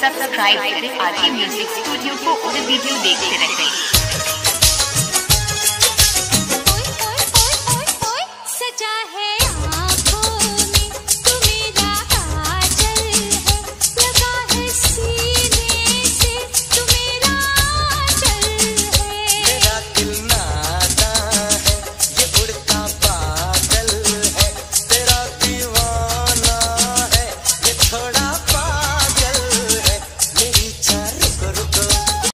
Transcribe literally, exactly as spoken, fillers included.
Subscribe करें RK music studio को और वीडियो देखते रहें।